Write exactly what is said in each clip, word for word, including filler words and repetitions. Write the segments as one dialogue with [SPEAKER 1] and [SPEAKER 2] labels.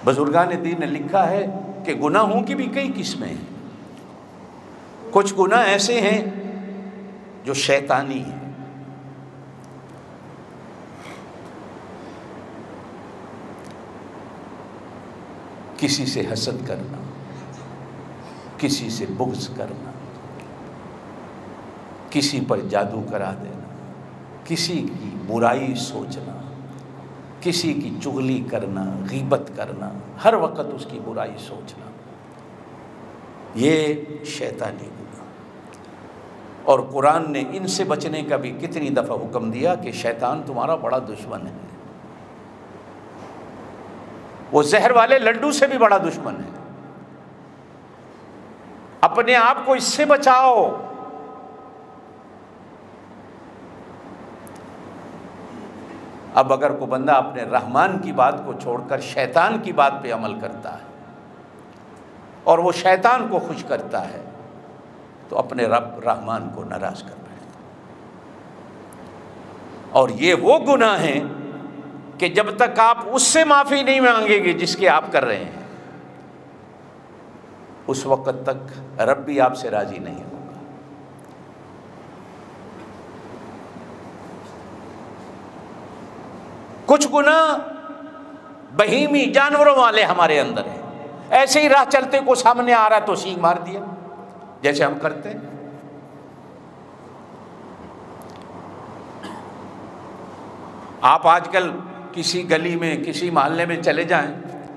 [SPEAKER 1] बुजुर्गान दीन ने लिखा है कि गुनाहों की भी कई किस्में हैं। कुछ गुनाह ऐसे हैं जो शैतानी हैं। किसी से हसद करना, किसी से बुग़्ज़ करना, किसी पर जादू करा देना, किसी की बुराई सोचना, किसी की चुगली करना, गीबत करना, हर वक्त उसकी बुराई सोचना, ये शैतानी गुनाह। और कुरान ने इनसे बचने का भी कितनी दफ़ा हुक्म दिया कि शैतान तुम्हारा बड़ा दुश्मन है, वो जहर वाले लड्डू से भी बड़ा दुश्मन है। अपने आप को इससे बचाओ। अब अगर कोई बंदा अपने रहमान की बात को छोड़कर शैतान की बात पे अमल करता है और वो शैतान को खुश करता है तो अपने रब रहमान को नाराज कर बैठता। और ये वो गुनाह हैं कि जब तक आप उससे माफ़ी नहीं मांगेंगे जिसके आप कर रहे हैं, उस वक़्त तक रब भी आपसे राज़ी नहीं होगा। कुछ गुनाह बहीमी जानवरों वाले हमारे अंदर है। ऐसे ही राह चलते को सामने आ रहा तो सींग मार दिया, जैसे हम करते हैं। आप आजकल किसी गली में, किसी मोहल्ले में चले जाएं,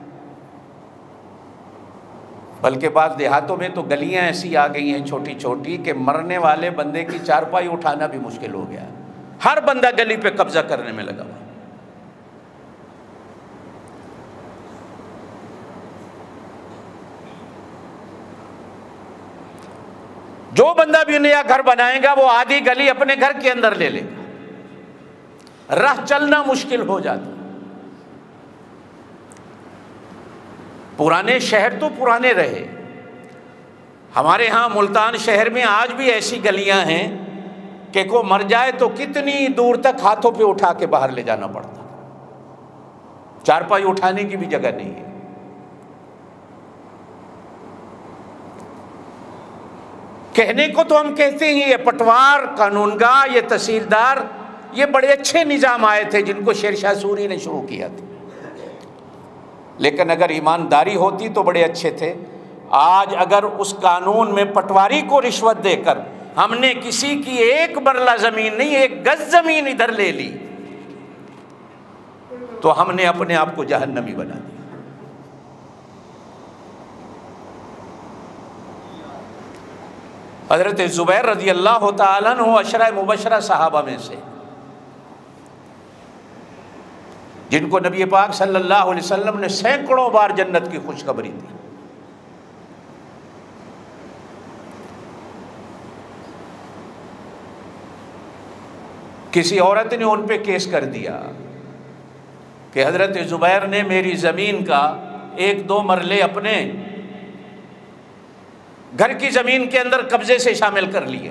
[SPEAKER 1] बल्कि बाद देहातों में तो गलियां ऐसी आ गई हैं छोटी छोटी कि मरने वाले बंदे की चारपाई उठाना भी मुश्किल हो गया। हर बंदा गली पे कब्जा करने में लगा हुआ। जो बंदा भी नया घर बनाएगा वो आधी गली अपने घर के अंदर ले लेगा, राह चलना मुश्किल हो जाता। पुराने शहर तो पुराने रहे। हमारे यहाँ मुल्तान शहर में आज भी ऐसी गलियां हैं कि को मर जाए तो कितनी दूर तक हाथों पे उठा के बाहर ले जाना पड़ता, चारपाई उठाने की भी जगह नहीं है। कहने को तो हम कहते हैं ये पटवार, कानूनगा, ये तहसीलदार, ये बड़े अच्छे निज़ाम आए थे जिनको शेरशाह सूरी ने शुरू किया था, लेकिन अगर ईमानदारी होती तो बड़े अच्छे थे। आज अगर उस कानून में पटवारी को रिश्वत देकर हमने किसी की एक मरला ज़मीन नहीं, एक गज ज़मीन इधर ले ली तो हमने अपने आप को जहन्नमी बना दिया। हज़रत ज़ुबैर रज़ी अल्लाह तआला अन्हु अशरा मुबशरा सहाबा में से, जिनको नबी पाक सल्लल्लाहु अलैहि वसल्लम ने सैकड़ों बार जन्नत की खुशखबरी दी। किसी औरत ने उन पे केस कर दिया कि हज़रत ज़ुबैर ने मेरी ज़मीन का एक दो मरले अपने घर की ज़मीन के अंदर कब्जे से शामिल कर लिए।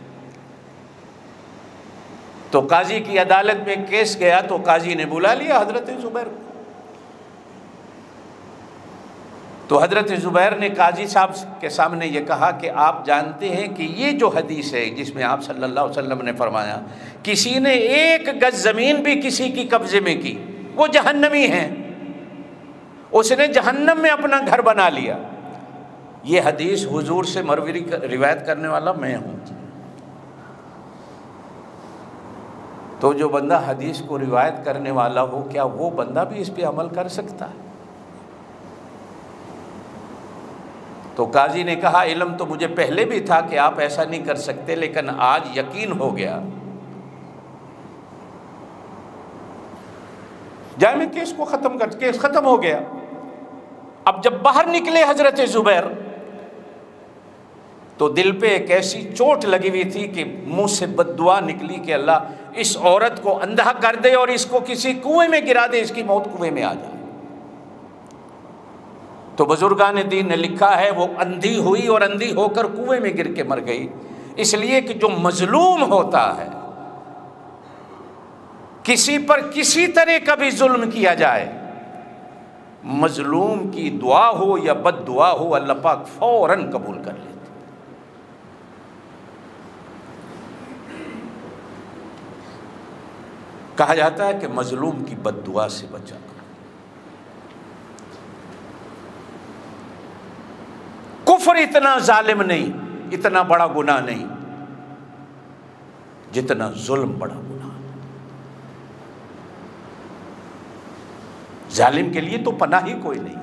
[SPEAKER 1] तो काजी की अदालत में केस गया तो काजी ने बुला लिया हज़रत ज़ुबैर को। तो हज़रत ज़ुबैर ने काजी साहब के सामने ये कहा कि आप जानते हैं कि ये जो हदीस है जिसमें आप सल्लल्लाहु अलैहि वसल्लम ने फरमाया किसी ने एक गज ज़मीन भी किसी की कब्जे में की वो जहन्नमी है, उसने जहन्नम में अपना घर बना लिया। ये हदीस हुजूर से मरवी रिवायत करने वाला मैं हूँ। तो जो बंदा हदीस को रिवायत करने वाला हो, क्या वो बंदा भी इस पे अमल कर सकता है? तो काजी ने कहा इल्म तो मुझे पहले भी था कि आप ऐसा नहीं कर सकते, लेकिन आज यकीन हो गया। जाए मैं केस को ख़त्म कर, केस ख़त्म हो गया। अब जब बाहर निकले हज़रत ज़ुबैर तो दिल पे एक ऐसी चोट लगी हुई थी कि मुंह से बद्दुआ निकली कि अल्लाह इस औरत को अंधा कर दे और इसको किसी कुएं में गिरा दे, इसकी मौत कुएं में आ जाए। तो बुजुर्गान दीन ने लिखा है वो अंधी हुई और अंधी होकर कुएं में गिर के मर गई, इसलिए कि जो मजलूम होता है, किसी पर किसी तरह का भी जुल्म किया जाए मजलूम की दुआ हो या बद दुआ हो, अल्लाह पाक फौरन कबूल कर लेते। कहा जाता है कि मजलूम की बद दुआ से बचा करो। कुफ्र इतना जालिम नहीं, इतना बड़ा गुनाह नहीं जितना जुल्म बड़ा गुनाह। जालिम के लिए तो पनाह ही कोई नहीं।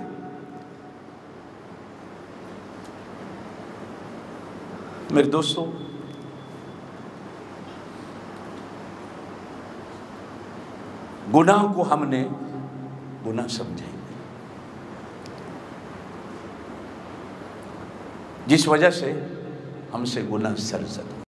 [SPEAKER 1] मेरे दोस्तों, गुनाह को हमने गुनाह समझे, जिस वजह से हमसे गुनाह सरजद